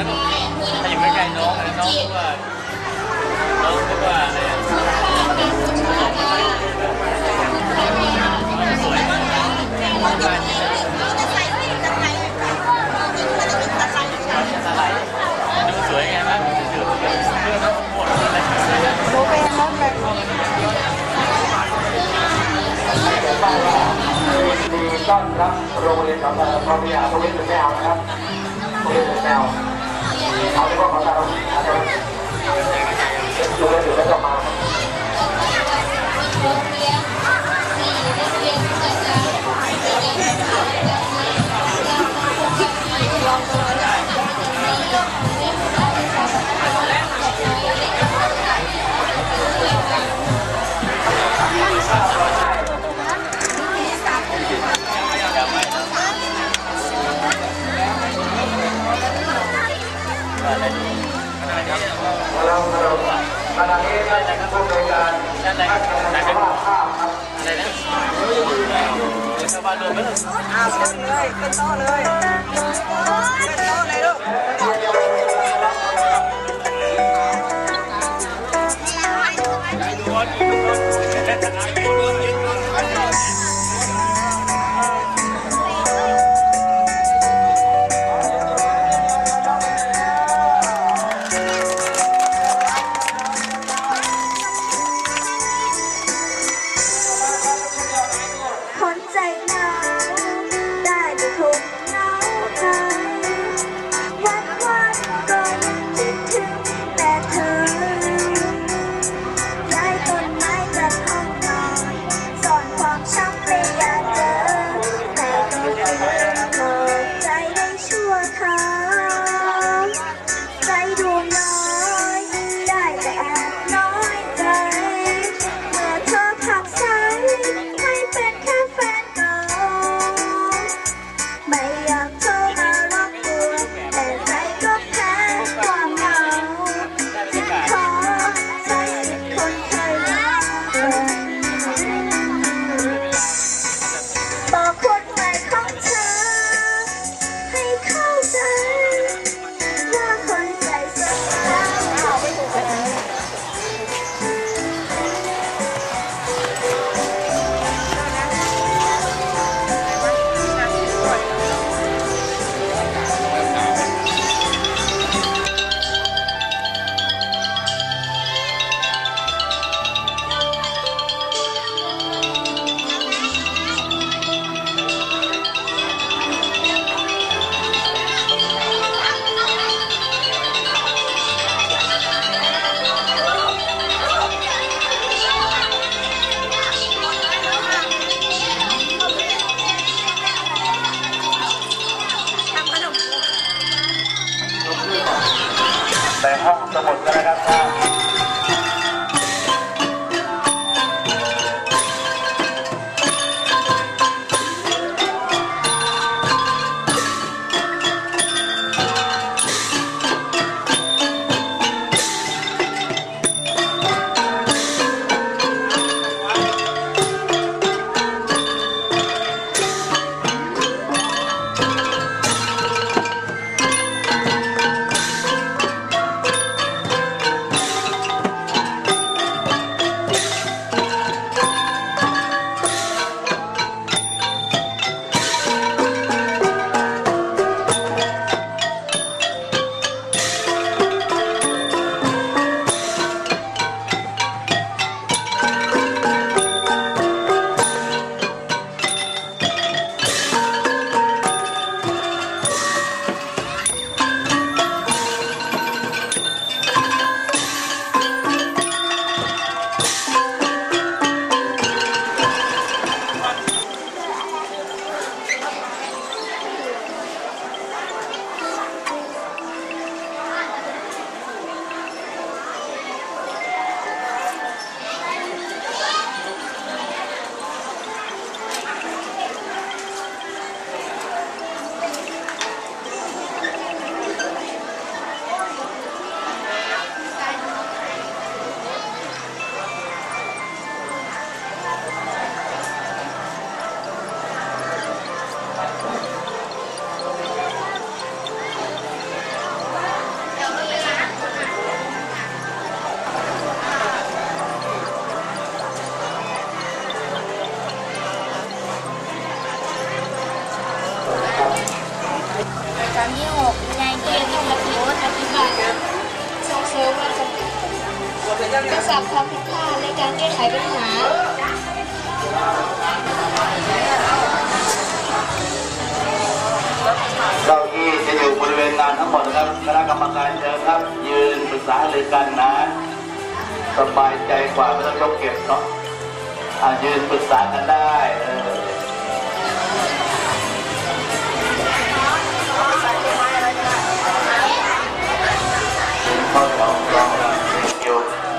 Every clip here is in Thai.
ถ้าอยู่ใกล้ๆน้องอะไรน้องก็ว่าอะไรสวยมากดูสวยไงบ้างดูเรื่องทั้งหมดอะไรดูเป็นแล้วแบบดีต้อนรับโรงเรียนของเราพอมีอาโรงเรียนเป็นแมวนะครับโรงเรียนเป็นแมวเขาเรียกว่าของเราดูแลอยู่แล้วจะมาเราขณะนี้ได้จากผู้บริการพัฒนาสุขภาพครับอะไรนะชาวบ้านรวมเลยขึ้นโต๊ะเลยขึ้นโต๊ะเลยลูกให้เป็นแค่แฟนเก่าวันที่6ในเกมที่รับโน้ตปฏิบัติส่งเสริมการทักษะความผิดพลาดในการแก้ไขปัญหาเก้าอี้จะอยู่บริเวณงานทั้งหมดนะครับคณะกรรมการเชิญครับยืนปรึกษาหรือกันนะสบายใจกว่าไม่ต้องยกเก็บเนาะยืนปรึกษากันได้ข้อสองรองอยู่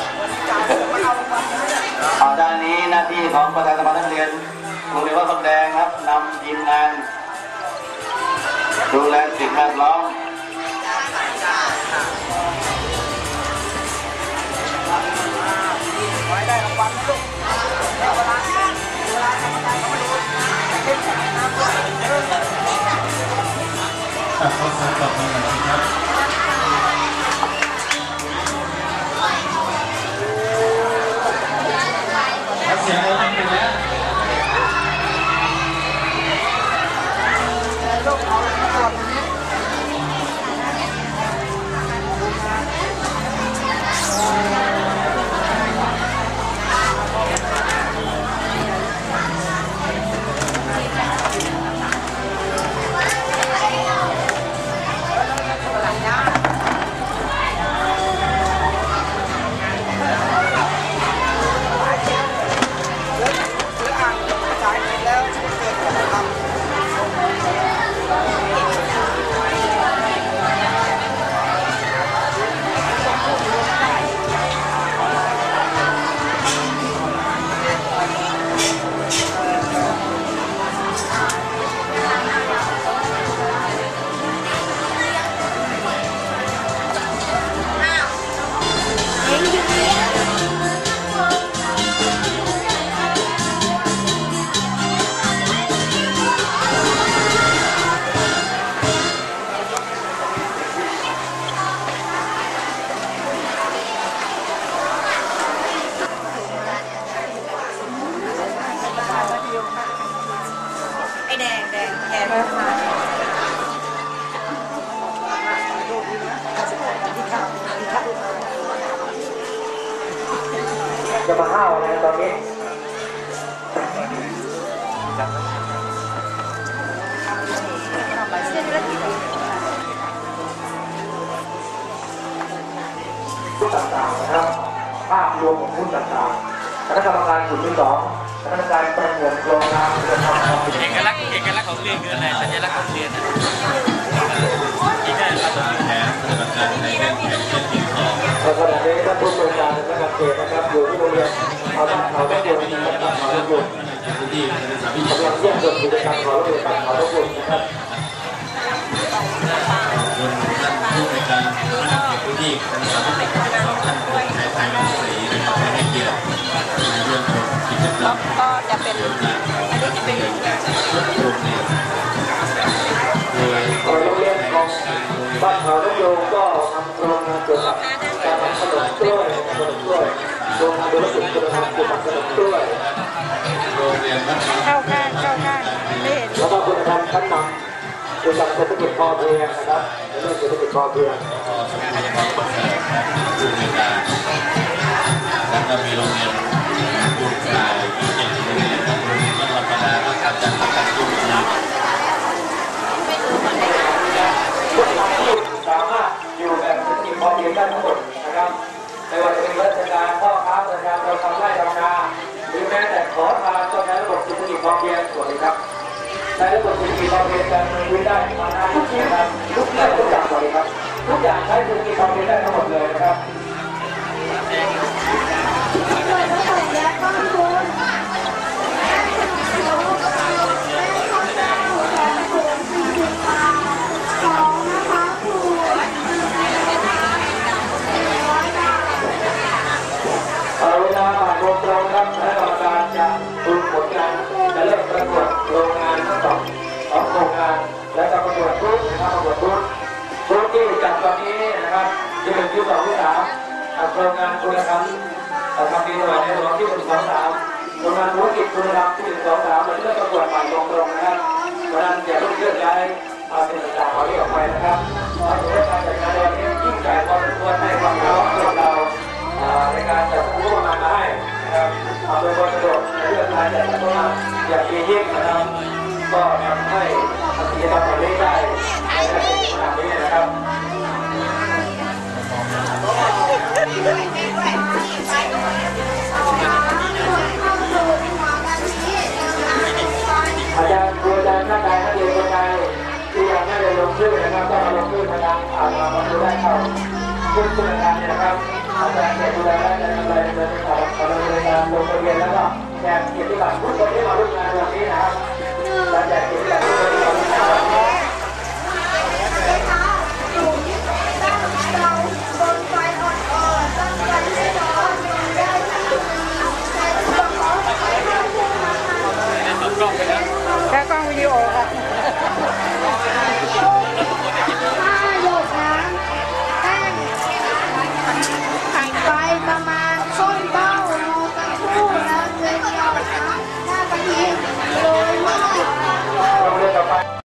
ด้านนี้หน้าที่ของประธานสภานักเรียนโรงเรียนวัดบางแดงครับนำทีมงานดูแลสิ่งแวดล้อมเสียงเราเป็นแล้วไอ้แดงแกมาจะมาห้าวอะไรตอนนี้ผู้ต่างๆนะครับภาพรวมของผู้ต่างๆคณะกรรมการกลุ่มที่ 2คณะกรรมการประมวลโครงงานเพื่อทำความผิดเอกลักษณ์ของเรียนคืออะไรสัญลักษณ์ของเรียนที่ได้รับการแทนปฏิบัติการในเรื่องแผนเช่นที่2 ในขณะนี้ท่านผู้บริการสำนักงานเขตนะครับอยู่ที่โรงเรียนเขาต้องเรียนนะครับเขาต้องหยุดกำลังเยี่ยมชมกิจกรรมเขาต้องหยุดเขาต้องหยุดนะครับท่านผู้ในการคณะเขตพื้นที่คณะสาธิตท่านผู้ในไทยรัฐศรีนะครับให้เกียรติในเรื่องของกิจกรรมก็จะเป็นอันนี้จะเป็นโรงเรียนโดยโรงเรียนของบ้านเขาต้องโยงก็ทำโครงงานเกี่ยวกับการทำขนมกล้วยโรงงานธุรกิจคุณธรรมเกี่ยวกับขนมกล้วยโรงเรียนวัดเข้าข้างไม่เห็นแล้วก็คุณธรรมชั้นนำเกี่ยวกับเศรษฐกิจพอเพียงนะครับในเรื่องเศรษฐกิจพอเพียงสำนักงานผู้ในการแล้วก็มีโรงเรียนผู้ชายอีก7โรงเรียนโรงเรียนวัดประดาและการจัดการยุ่งยากทุกท่านที่สามารถอยู่แบบเศรษฐกิจพอเพียงได้ทั้งหมดนะครับไม่ว่าจะเป็นราชการพ่อค้าประชาชนทำไร่ทำนาหรือแม้แต่ขอทานก็ใช้ระบบเศรษฐกิจพอเพียงส่วนนี้ครับใช้ระบบเศรษฐกิจพอเพียงการมีได้มานาทุกที่ครับทุกอย่างส่วนนี้ครับทุกอย่างใช้เศรษฐกิจพอเพียงได้ทั้งหมดเลยนะครับ เวลาผ่านโรงเราครับคณะกรรมการจะดูผลงานจะเริ่มประกวดโรงงานทั้งสองโรงงานและจะประกวดรุ่นนะครับประกวดรุ่นที่จัดตอนนี้นะครับที่1ที่2ที่3โรงงานคุณธรรมทำดีหน่อยในหลวงที่1 2 3โรงงานธุรกิจคุณธรรมที่1 2 3เราจะประกวดผ่านโรงนะครับเพราะนั้นอย่าเพิ่งเลื่อนย้ายสิ่งต่างๆเขาเรียกไปนะครับถือว่าการจัดงานในวันนี้ยิ่งใหญ่พอสมควรให้ความพร้อมของเราในการจัดงบประมาณมาให้นะครับโดยความสะดวกในเรื่องการจัดงบประมาณอย่างดียิ่งนะครับก็ทำให้กิจกรรมแบบนี้ได้ในขนาดนี้นะครับอาจารย์ครูอาจารย์ท่านใดนักเรียนคนใดที่ยังไม่ได้ลงชื่อนะครับก็มาลงชื่อทางมาดูได้เข้าชื่ออาจารย์เนี่ยนะครับอาจารย์จะดูแลและจะทำอะไรในการลงทะเบียนแล้วก็แจกเกียรติบัตรทุกคนที่มาร่วมงานวันนี้นะครับและแจกเกียรติบัตรทุกคนที่มาร่วมงานวันนี้แค่กล้องวิดีโอค่ะ